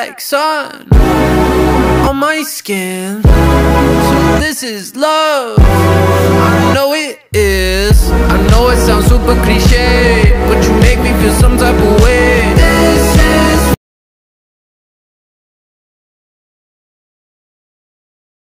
like sun on my skin. So this is love, I know it is. I